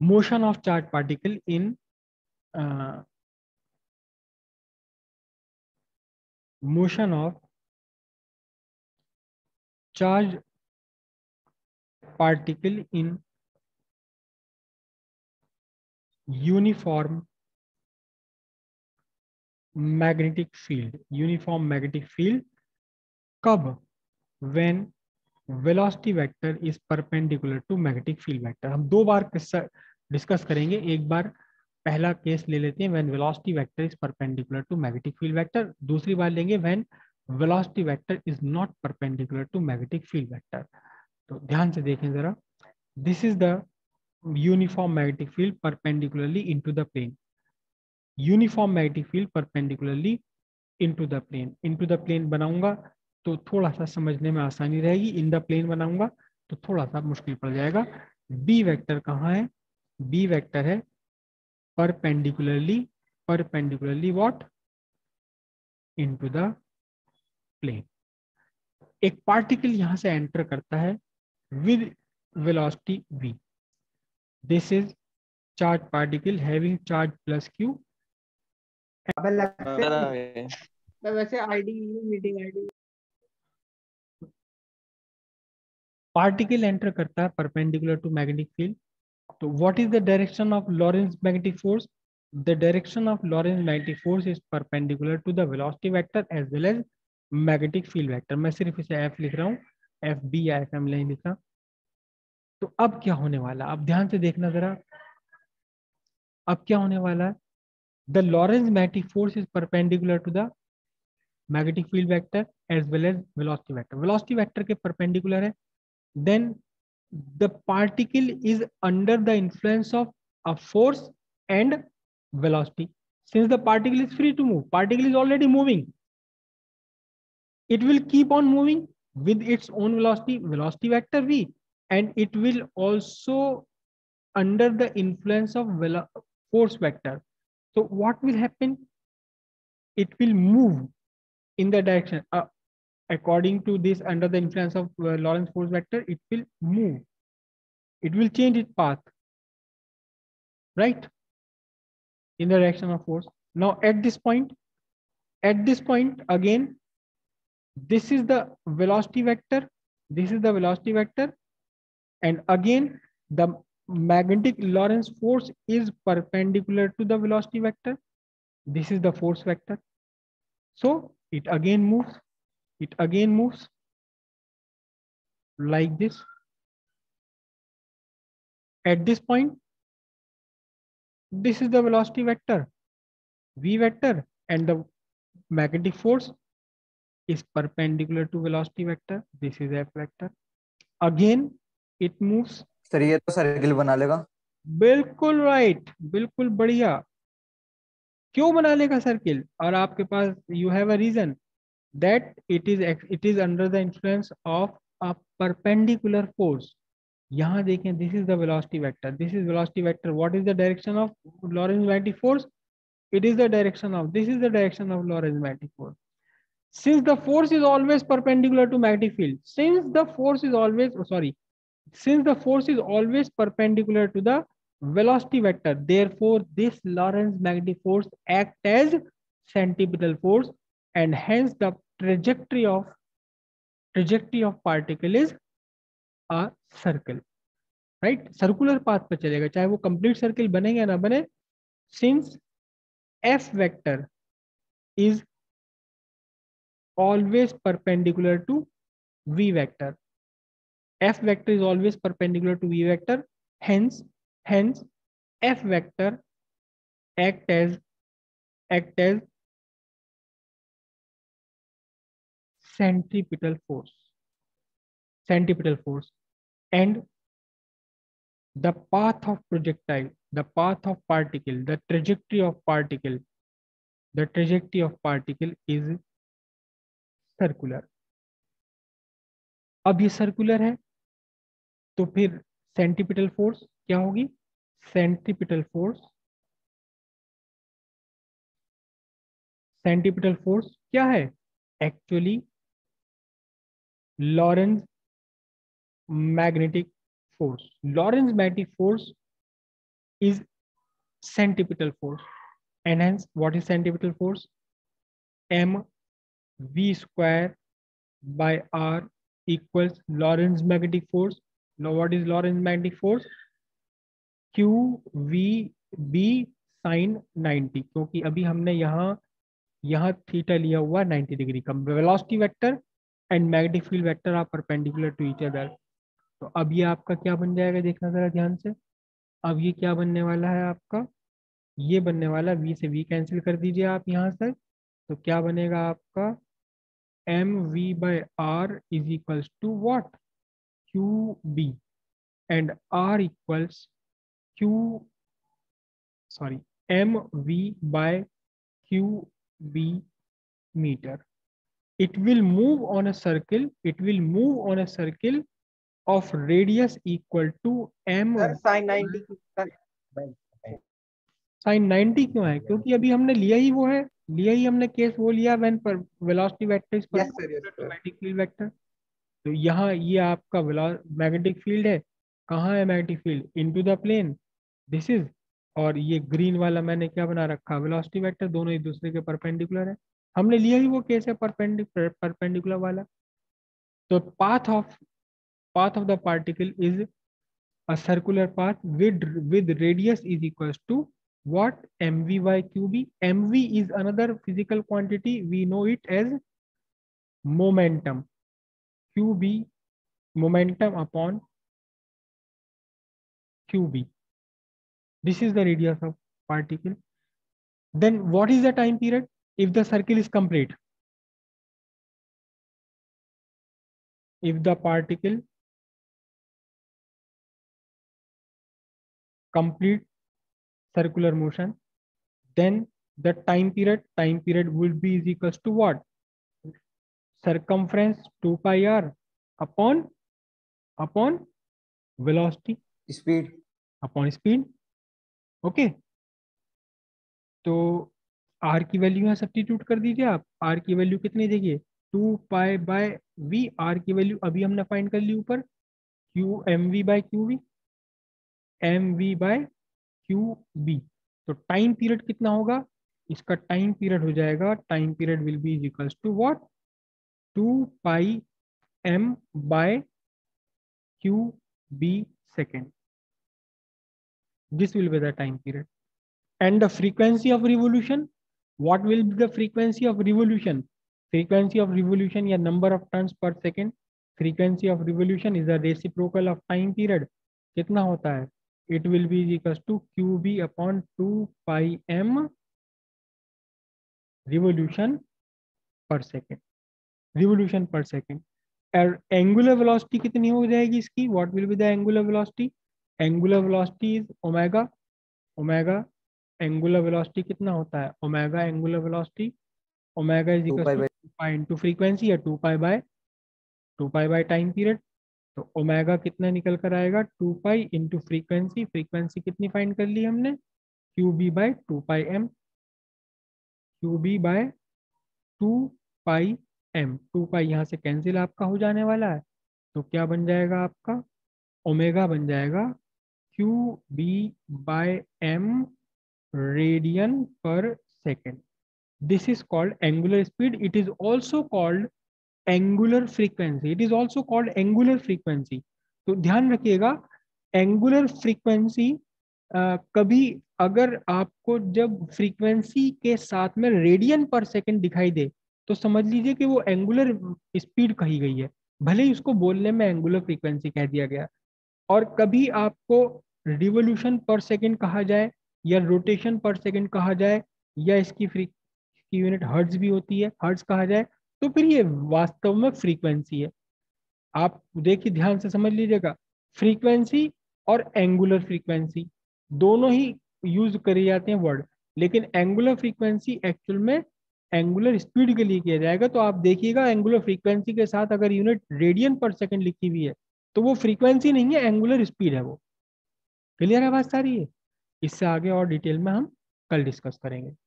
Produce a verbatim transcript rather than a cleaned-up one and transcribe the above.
motion of charged particle in uh, motion of charged particle in uniform magnetic field. Uniform magnetic field कब? when velocity vector is perpendicular to magnetic field vector. हम दो बार discuss करेंगे. एक बार पहला case ले लेते हैं when velocity vector is perpendicular to magnetic field vector. दूसरी बार लेंगे when velocity vector is not perpendicular to magnetic field vector. तो ध्यान से देखें जरा. This is the uniform magnetic field perpendicularly into the plane. Uniform magnetic field perpendicularly into the plane. Into the plane बनाऊंगा तो थोड़ा सा समझने में आसानी रहेगी. इन द प्लेन बनाऊंगा तो थोड़ा सा मुश्किल पड़ जाएगा. बी वेक्टर कहाँ है? बी वेक्टर है perpendicularly perpendicularly what? Into the plane. एक पार्टिकल यहां से एंटर करता है with velocity v. This is charge particle having charge plus q. वैसे ID meeting ID particle enter करता है परपेंडिकुलर टू मैग्नेटिक फील्ड. तो what is the direction of Lorentz magnetic force? The direction of Lorentz magnetic force is perpendicular to the velocity vector as well as magnetic field vector. मैं सिर्फ इसे F लिख रहा हूँ, F B या F M नहीं लिख रहा. तो अब क्या होने वाला? अब ध्यान से देखना जरा. अब क्या होने वाला है? The Lorentz magnetic force is perpendicular to the magnetic field vector as well as velocity vector. Velocity vector के परपेंडिकुलर है. then the particle is under the influence of a force and velocity. Since the particle is free to move, particle is already moving, it will keep on moving with its own velocity, velocity vector v, and it will also under the influence of force vector. So what will happen? It will move in the direction uh, according to this, under the influence of uh, Lorentz force vector, it will move. It will change its path, right? In the direction of force. Now at this point, at this point again, this is the velocity vector. This is the velocity vector. And again, the magnetic Lorentz force is perpendicular to the velocity vector. This is the force vector. So it again moves. It again moves like this. At this point, this is the velocity vector, v vector, and the magnetic force is perpendicular to velocity vector. This is f vector. Again, it moves. Sir ये तो circle बना लेगा. बिल्कुल right, बिल्कुल बढ़िया. क्यों बना लेगा सर्किल? और आपके पास you have a reason that it is it is under the influence of a perpendicular force. यहाँ देखें, this is the velocity vector. This is velocity vector. What is the direction of Lorentz magnetic force? It is the direction of, this is the direction of Lorentz magnetic force. Since the force is always perpendicular to magnetic field, since the force is always, oh, sorry, since the force is always perpendicular to the velocity vector, therefore this Lorentz magnetic force acts as centripetal force, and hence the trajectory of trajectory of particle is a circle, right? Circular path पे चलेगा, चाहे वो complete circle बने या ना बने. Since f vector is always perpendicular to v vector, f vector is always perpendicular to v vector, hence hence f vector act as act as centripetal force, centripetal force, and the path of projectile, the path of particle, the trajectory of particle, the trajectory of particle is circular. अब ये circular है तो फिर centripetal force क्या होगी? Centripetal force centripetal force क्या है? Actually Lorentz magnetic force. Lorentz magnetic force is centripetal force, and hence what is centripetal force? M V square by R equals Lorentz magnetic force. Now what is Lorentz magnetic force? Q V B sin ninety, क्योंकि अभी हमने यहाँ यहाँ theta लिया हुआ ninety degree का. Velocity vector and magnetic field vector are perpendicular to each other. तो अब ये आपका क्या बन जाएगा, देखना जरा ध्यान से. अब ये क्या बनने वाला है आपका, ये बनने वाला, v से v कैंसिल कर दीजिए आप यहाँ से. तो क्या बनेगा आपका, M V by R is equals to what, Q B, and R equals Q sorry M V by Q B meter. It will move on a circle. It will move on a circle of radius equal to m. Sir sine ninety sir sine ninety क्यों है? क्योंकि अभी हमने लिया ही वो है, लिया ही हमने केस वो लिया व्हेन पर velocity vector is yes sir yes sir magnetic field vector. तो यहाँ ये आपका मैग्नेटिक फील्ड है. कहाँ है magnetic field? Into the plane, this is. और ये ग्रीन वाला मैंने क्या बना रखा, वेलोसिटी वेक्टर. दोनों एक दूसरे के परपेंडिकुलर है. हमने लिया ही वो केस है परपेंडिकुलर परपेंडिकुलर वाला. तो path of path of the particle is a circular path with with radius is equals to what, mv by qb. Mv is another physical quantity, we know it as momentum. Qb momentum upon qb, this is the radius of particle. Then what is the time period if the circle is complete? If the particle complete circular motion, then the time period time period will be is equals to what, circumference two pi r upon upon velocity speed. upon speed. Okay, तो r की value यहाँ substitute कर दीजिए आप. r की value कितनी देखिए, two pi by v. r की वैल्यू अभी हमने फाइंड कर ली ऊपर, q M V by Q V, M V by Q B. तो टाइम पीरियड कितना होगा इसका? टाइम पीरियड हो जाएगा, time period will be equals to what, two pi M by Q B second. This will be the time period. And the frequency of revolution, what will be the frequency of revolution? Frequency of revolution या number of turns per second. Frequency of revolution is the reciprocal of time period. कितना होता है? It will be equals to qb upon two pi m revolution per second. Revolution per second. और angular velocity कितनी हो जाएगी इसकी? What will be the angular velocity? Angular velocity is omega. Omega angular velocity कितना होता है? Omega angular velocity. Omega is equals to two pi into frequency या two pi by two pi by time period. तो omega कितना निकल कर आएगा? Two pi into frequency. Frequency कितनी फाइंड कर ली हमने? Q B by two pi m. Q B by two pi m. Two pi यहाँ से कैंसिल आपका हो जाने वाला है. तो क्या बन जाएगा आपका? ओमेगा बन जाएगा q B by m radian per second. This is called angular speed. It is also called angular frequency. It is also called angular frequency. तो ध्यान रखिएगा, एंगुलर फ्रीक्वेंसी कभी अगर आपको जब फ्रीक्वेंसी के साथ में रेडियन पर सेकंड दिखाई दे तो समझ लीजिए कि वो एंगुलर स्पीड कही गई है, भले ही उसको बोलने में एंगुलर फ्रीक्वेंसी कह दिया गया. और कभी आपको रिवोल्यूशन पर सेकंड कहा जाए या रोटेशन पर सेकंड कहा जाए या इसकी फ्री की यूनिट हर्ट्ज भी होती है, हर्ट्ज कहा जाए, तो फिर ये वास्तव में फ्रीक्वेंसी है. आप देखिए ध्यान से समझ लीजिएगा, फ्रीक्वेंसी और एंगुलर फ्रीक्वेंसी दोनों ही यूज करे जाते हैं वर्ड, लेकिन एंगुलर फ्रीक्वेंसी एक्चुअल में एंगुलर स्पीड के लिए किया जाएगा. तो आप देखिएगा एंगुलर फ्रीक्वेंसी के साथ अगर यूनिट रेडियन पर सेकंड लिखी हुई है तो वो फ्रीक्वेंसी नहीं है, एंगुलर स्पीड है वो. क्लियर है बात सारी है? इससे आगे और डिटेल में हम कल डिस्कस करेंगे.